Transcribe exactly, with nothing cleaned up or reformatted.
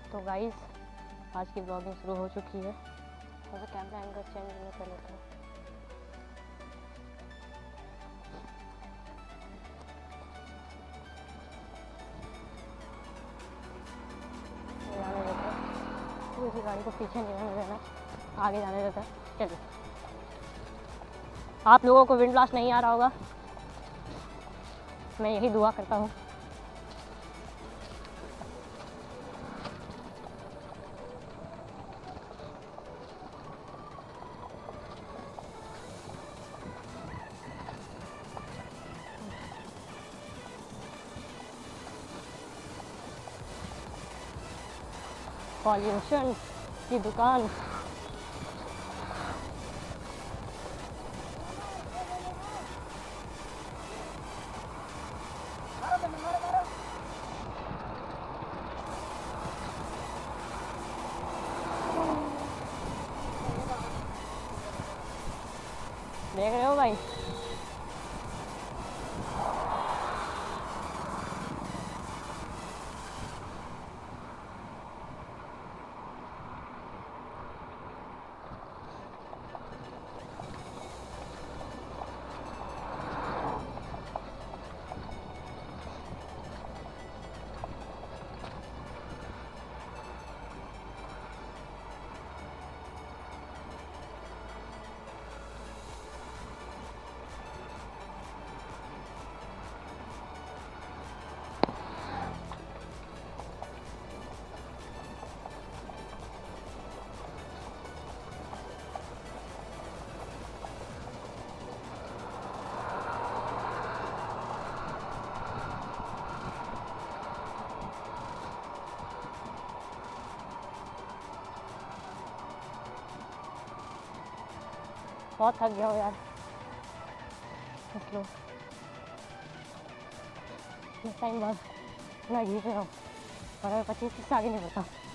तो गाइस आज की ब्लॉगिंग शुरू हो चुकी है। थोड़ा सा कैमरा एंगल चेंज नहीं कर लेता हूँ। जाने देते हैं, किसी गाड़ी को पीछे नहीं जाने देना, आगे जाने देता है। चलिए, आप लोगों को विंड ब्लास्ट नहीं आ रहा होगा, मैं यही दुआ करता हूँ। पॉल्यूशन की दुकान। देख रहे हो भाई, बहुत थक गया हो यार। लो इस टाइम बाद मैं घीच रहा हूँ और पच्चीस से आगे नहीं बढ़ता।